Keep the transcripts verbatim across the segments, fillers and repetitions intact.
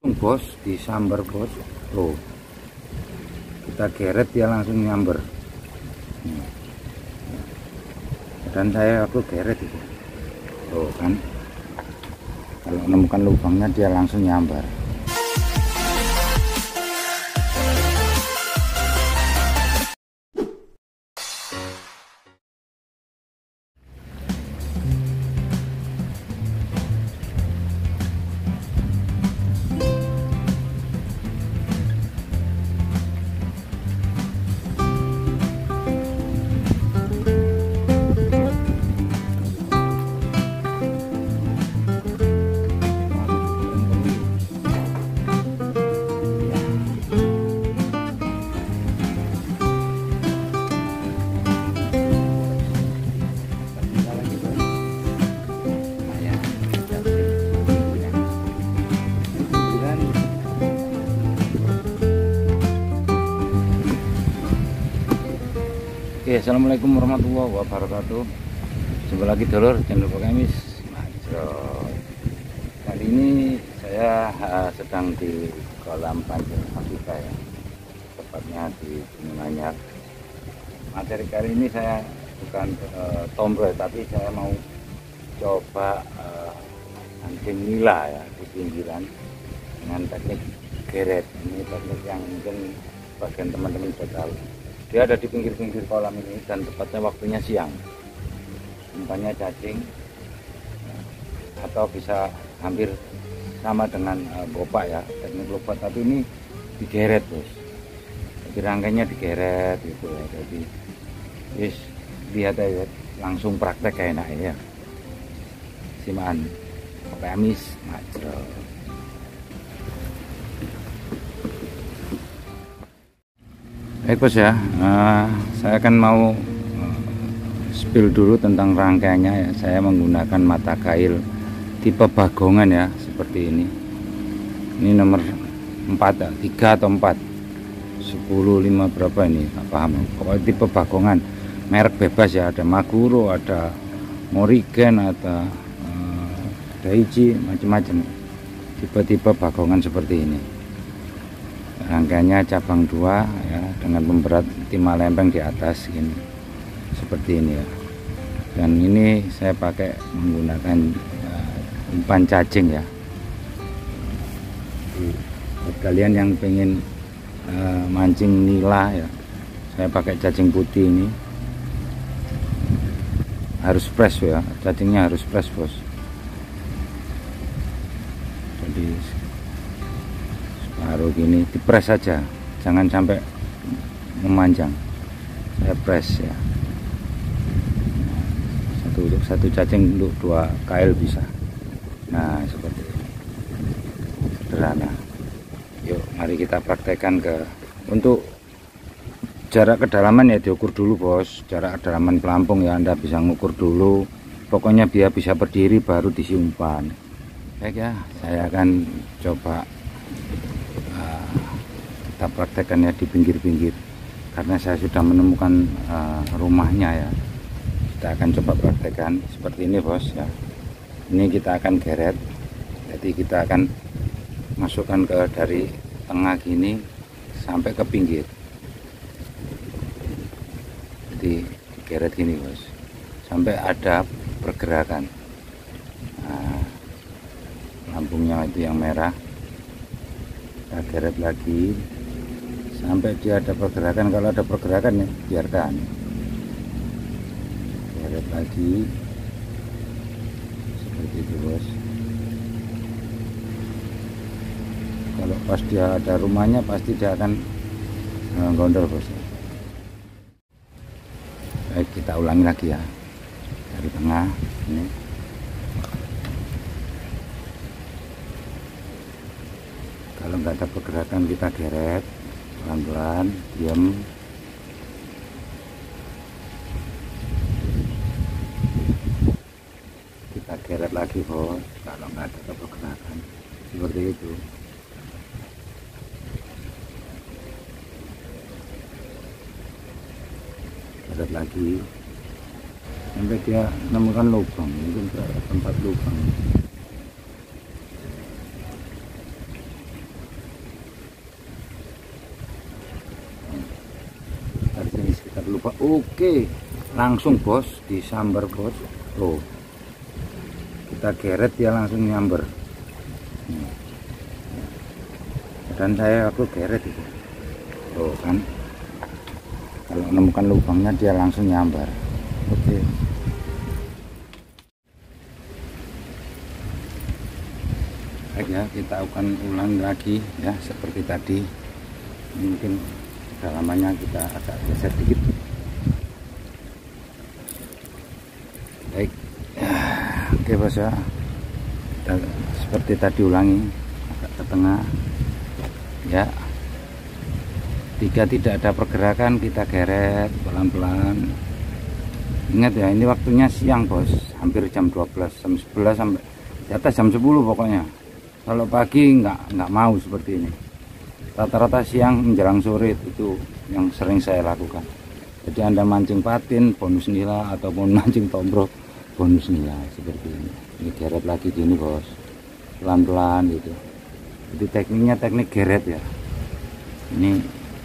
Bos, disambar bos. Oh, kita geret dia langsung nyamber. Dan saya aku geret itu. Oh kan, kalau menemukan lubangnya dia langsung nyambar. Oke, assalamualaikum warahmatullahi wabarakatuh. Jumpa lagi dulur channel Kamis Majro. Kali ini saya uh, sedang di kolam pancing Afrika ya, tepatnya di Gunung Anyar. Materi kali ini saya bukan uh, tombol, tapi saya mau coba uh, pancing nila ya di pinggiran dengan teknik geret. Ini teknik yang mungkin bagian teman-teman sudah tahu. Dia ada di pinggir-pinggir kolam ini dan tepatnya waktunya siang. Umpannya cacing atau bisa hampir sama dengan uh, gopak ya, teknik gopak, tapi ini digeret bos. Jadi rangkainya digeret gitu ya. Jadi yes, lihat aja langsung praktek kayak enak ya. Simaan Kamis Majro. Baik bos ya, uh, saya akan mau uh, spill dulu tentang rangkaiannya ya. Saya menggunakan mata kail tipe bagongan ya, seperti ini. Ini nomor empat, tiga atau empat, sepuluh, lima berapa ini, nggak paham. Pokoknya tipe bagongan, merek bebas ya, ada Maguro, ada Morrigan, ada uh, Daichi, macam-macam. Tipe-tipe bagongan seperti ini. Rangkaiannya cabang dua ya, dengan pemberat timah lempeng di atas ini, seperti ini ya. Dan ini saya pakai menggunakan uh, umpan cacing ya. Buat kalian yang pengen uh, mancing nila ya, saya pakai cacing putih ini. Harus fresh ya, cacingnya harus fresh bos. Jadi baru gini dipres saja, jangan sampai memanjang. Saya press ya, satu untuk satu cacing untuk dua kail bisa. Nah seperti ini, sederhana. Yuk mari kita praktekkan ke untuk jarak kedalaman ya, diukur dulu bos. Jarak kedalaman pelampung ya, Anda bisa ngukur dulu. Pokoknya biar bisa berdiri baru diisi umpan. Baik ya, saya akan coba kita praktekkannya di pinggir-pinggir, karena saya sudah menemukan uh, rumahnya ya. Kita akan coba praktekkan seperti ini bos ya. Ini kita akan geret, jadi kita akan masukkan ke dari tengah gini sampai ke pinggir. Jadi geret gini bos, sampai ada pergerakan. Nah, lambungnya itu yang merah, kita geret lagi sampai dia ada pergerakan. Kalau ada pergerakan ya biarkan, geret lagi seperti itu bos. Kalau pas dia ada rumahnya pasti dia akan gondol bos. Baik, kita ulangi lagi ya, dari tengah ini. Kalau nggak ada pergerakan kita geret pelan-pelan, diam. Kita geret lagi bos, kalau nggak ada pergerakan seperti itu. Geret lagi sampai dia menemukan lubang, mungkin ke tempat lubang. lupa. Oke, langsung bos disambar bos. Tuh, kita geret dia langsung nyamber. Dan saya aku geret itu. Tuh kan, kalau menemukan lubangnya dia langsung nyambar. Oke. Baik ya, kita akan ulang lagi ya seperti tadi. Mungkin kedalamannya kita agak geser dikit. Baik, oke bos ya, kita seperti tadi ulangi, agak ke tengah ya. Jika tidak ada pergerakan kita geret pelan-pelan. Ingat ya, ini waktunya siang bos, hampir jam dua belas, jam sebelas sampai di atas jam sepuluh pokoknya. Kalau pagi nggak nggak mau seperti ini. Rata-rata siang menjelang sore itu yang sering saya lakukan. Jadi Anda mancing patin bonus nila ataupun mancing tombrok bonus nila seperti ini. Ini geret lagi gini bos, pelan-pelan gitu. Jadi tekniknya teknik geret ya. Ini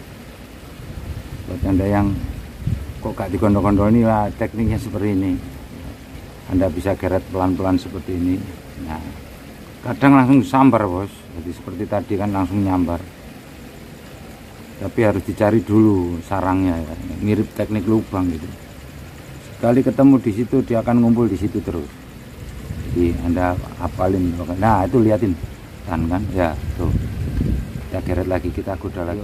buat Anda yang kok gak digondol-gondol nila, tekniknya seperti ini. Anda bisa geret pelan-pelan seperti ini. Nah, kadang langsung sambar bos. Jadi seperti tadi kan langsung nyambar. Tapi harus dicari dulu sarangnya ya. Mirip teknik lubang gitu. Sekali ketemu di situ dia akan ngumpul di situ terus. Jadi Anda hafalin. Nah itu liatin kan kan ya tuh. Kita geret lagi, kita kuda lagi.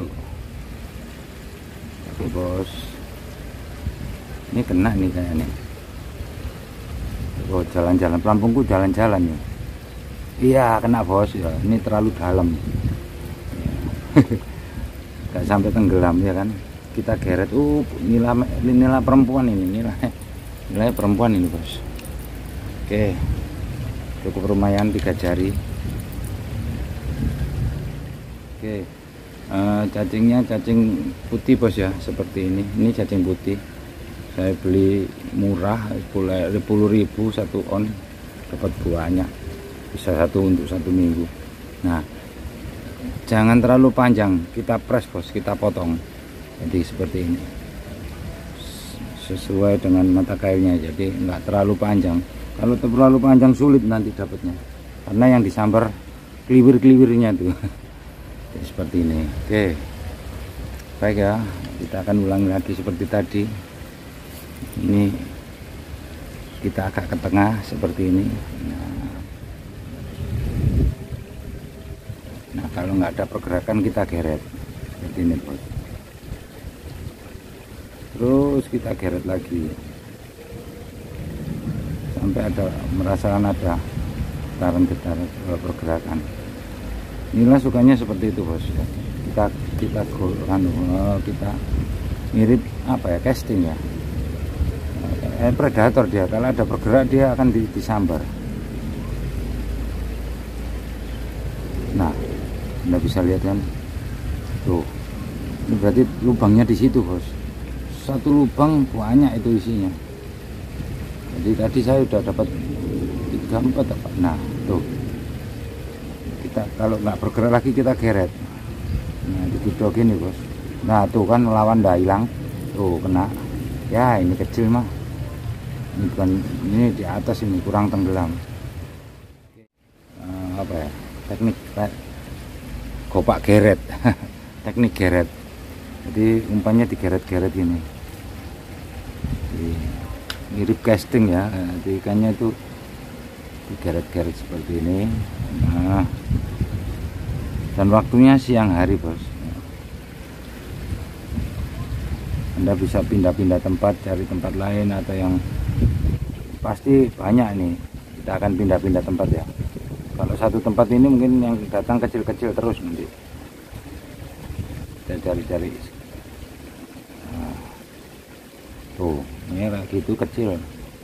Oke bos. Ini kena nih kayaknya. Oh jalan-jalan, pelampungku jalan-jalan ya. Iya kena bos ya. Ini terlalu dalam. Gak sampai tenggelam ya kan, kita geret. Uh nila nila perempuan ini, nila nilai perempuan ini bos. Oke, cukup lumayan tiga jari. Oke, uh, cacingnya cacing putih bos ya, seperti ini. Ini cacing putih, saya beli murah sepuluh ribu satu on, dapat banyak, bisa satu untuk satu minggu. Nah, jangan terlalu panjang, kita press bos, kita potong. Jadi seperti ini, sesuai dengan mata kailnya. Jadi enggak terlalu panjang. Kalau terlalu panjang sulit nanti dapatnya, karena yang disambar keliwir-keliwirnya tuh. Jadi seperti ini. Oke, baik ya, kita akan ulang lagi seperti tadi. Ini kita agak ke tengah seperti ini. Nah, Nah kalau nggak ada pergerakan kita geret seperti ini bos. Terus kita geret lagi sampai ada merasakan ada getaran-getaran pergerakan. Inilah sukanya seperti itu bos. Kita kita golkan, kita mirip apa ya, casting ya. Eh, predator dia, kalau ada bergerak dia akan disambar. Nah, Anda bisa lihat kan, tuh, ini berarti lubangnya di situ bos. Satu lubang banyak itu isinya. Jadi tadi saya udah dapat tiga empat apa. Nah tuh, kita kalau nggak bergerak lagi kita geret. Nah digudok gini bos. Nah tuh kan melawan dah hilang. Tuh kena. Ya ini kecil mah. Ini bukan, ini di atas ini kurang tenggelam. Uh, apa ya? Teknik gopak geret. Teknik geret. Jadi umpannya digeret-geret ini. Jadi, mirip casting ya. Jadi ikannya itu digeret-geret seperti ini. Nah, dan waktunya siang hari bos. Anda bisa pindah-pindah tempat, cari tempat lain atau yang pasti banyak nih. Kita akan pindah-pindah tempat ya. Kalau satu tempat ini mungkin yang datang kecil-kecil terus nanti. Kita cari-cari. Nah, tuh, ini lagi itu kecil.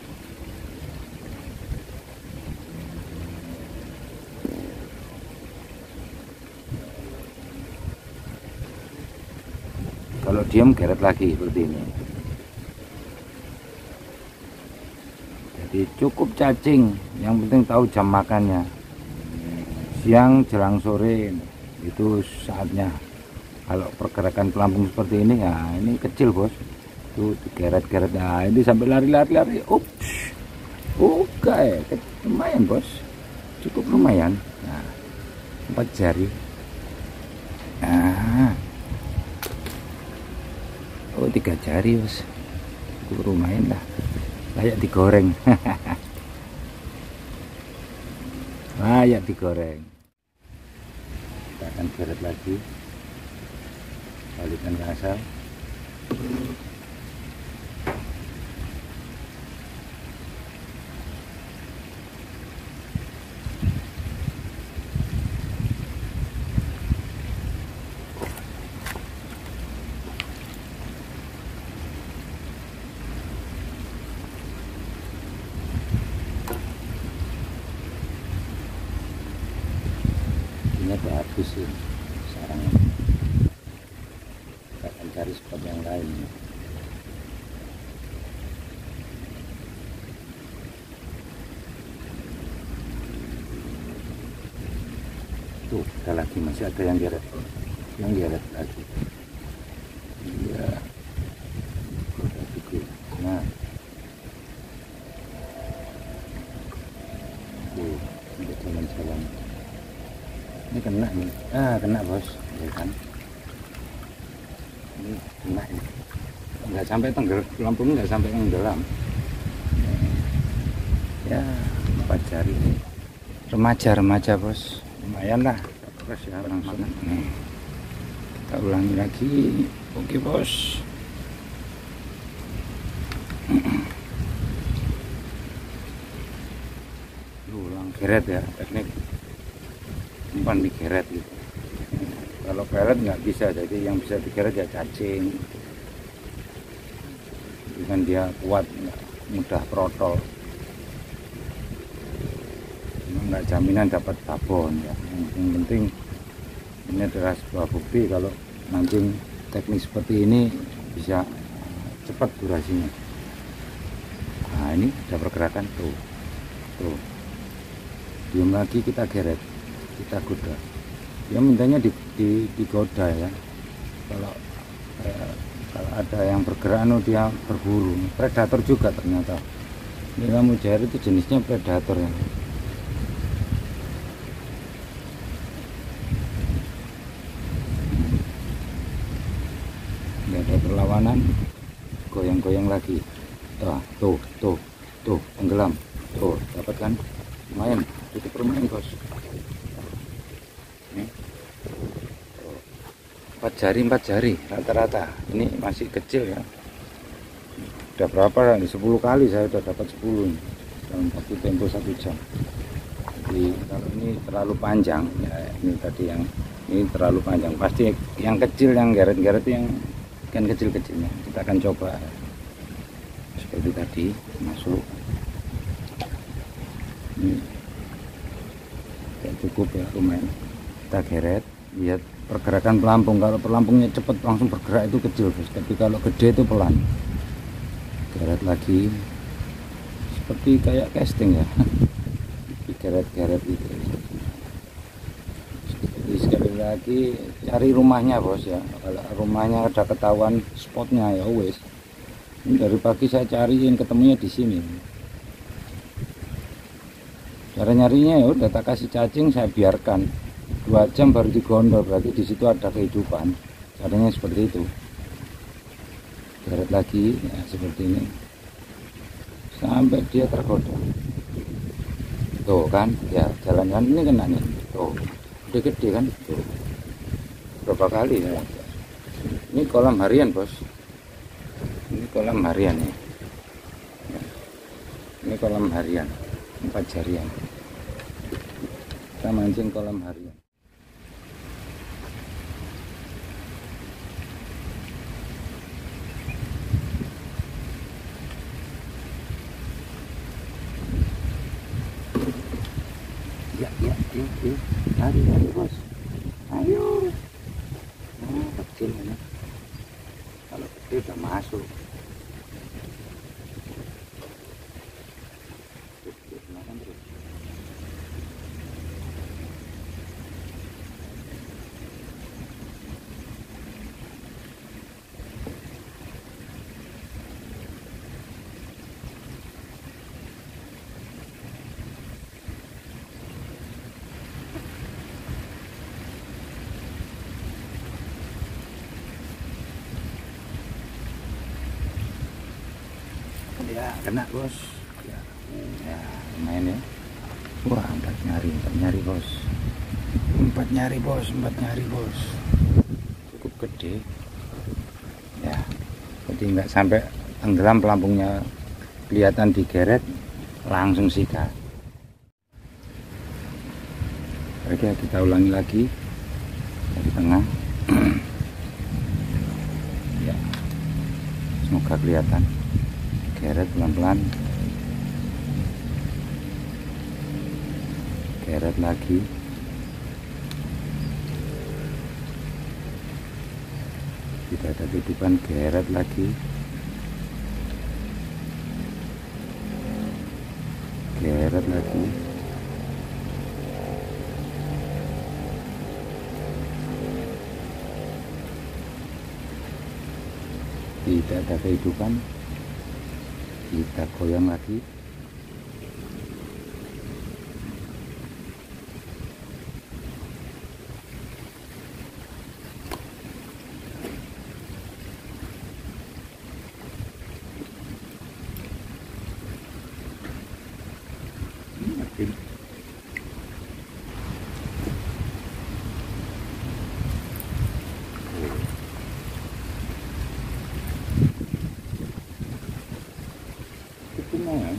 Kalau diam geret lagi seperti ini. Jadi cukup cacing, yang penting tahu jam makannya. Siang jelang sore itu saatnya. Kalau pergerakan pelampung seperti ini ya ini kecil bos. Tuh digeret-geret. Nah ini sampai lari-lari-lari. Ups. Oke, lumayan bos, cukup lumayan. Nah, empat jari. Nah, oh tiga jari bos, cukup lumayan lah, layak digoreng. Layak digoreng. Kita akan geret lagi, balikan ke asal. Ini bagus sih sarangnya. Kita akan cari spot yang lain. Tuh ada lagi, masih ada yang geret, yang geret lagi. Iya, nah tuh untuk jalan-jalan. Ini kena nih, ah kena bos, ya kan? Ini kena ini, nggak sampai tenggelam, lampunya nggak sampai tenggelam. Ya empat jari, remaja remaja bos, lumayan lah, terus ya langsung. Nih, kita ulangi lagi, oke bos. Ulang geret ya, teknik umpan digeret gitu. Kalau peret nggak bisa, jadi yang bisa digeret ya cacing. Dengan dia kuat, mudah protol. Nggak jaminan dapat babon ya. Yang penting ini adalah sebuah bukti kalau mancing teknik seperti ini bisa cepat durasinya. Nah ini ada pergerakan tuh, tuh. Diam lagi, kita geret, kita goda. Dia mintanya di, di, digoda ya. Kalau eh, kalau ada yang bergerak, no, dia berburu. Predator juga ternyata. Nila mujair itu jenisnya predator ya. Nggak ada perlawanan, goyang-goyang lagi. Tuh, tuh, tuh, tuh, tenggelam. Tuh, dapat kan? Lumayan, cukup lumayan bos. Nih. Empat jari, empat jari rata-rata. Ini masih kecil ya. Udah berapa? sepuluh kali saya udah dapat sepuluh nih, dalam waktu tempo satu jam. Jadi kalau ini terlalu panjang, ya ini tadi yang ini terlalu panjang. Pasti yang kecil, yang geret-geret yang ikan kecil-kecilnya kita akan coba seperti tadi masuk. Ini ya cukup ya, lumayan. Kita geret, lihat pergerakan pelampung. Kalau pelampungnya cepat langsung bergerak itu kecil bos, tapi kalau gede itu pelan. Geret lagi seperti kayak casting ya. Geret-geret itu. Jadi sekali lagi cari rumahnya bos ya. Kalau rumahnya ada ketahuan spotnya ya wes. Ini dari pagi saya cariin, ketemunya di sini. Cara nyarinya ya udah tak kasih cacing, saya biarkan dua jam baru digondol, berarti di situ ada kehidupan. Caranya seperti itu. Geret lagi ya, seperti ini sampai dia tergoda. Tuh kan ya, jalan-jalan ini kena nih. Tuh udah gede kan. Tuh berapa kali ya. Ini kolam harian bos, ini kolam harian ya. Ini kolam harian empat jarian. Kita mancing kolam harian. Ya, ya, ya, ya. Lari, lari bos. Ayo. Nah, kecil ini. Kalau gede udah masuk. kena bos ya, ya lumayan ya. Wah empat nyari empat nyari bos empat nyari bos empat nyari bos cukup gede ya, jadi nggak sampai tenggelam pelampungnya, kelihatan digeret langsung sikat. Oke, kita ulangi lagi dari tengah. Ya, semoga kelihatan. Geret pelan-pelan, geret lagi, tidak ada kehidupan, geret lagi, geret lagi, tidak ada kehidupan, kita goyang lagi. Makin. Lumayan.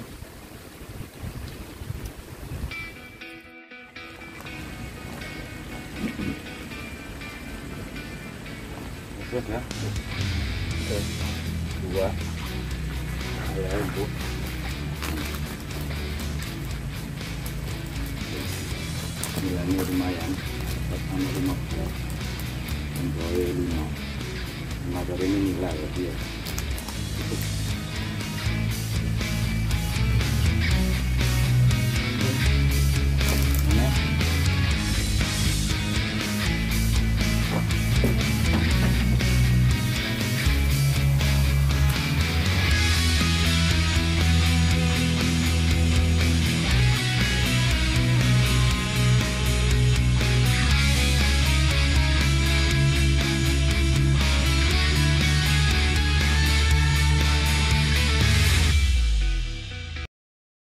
Sudah ya. Dua. Ya, Bu. Nilainya lumayan. Sama lima puluh. Sampai lima. Lima kali ini nilai ya dia.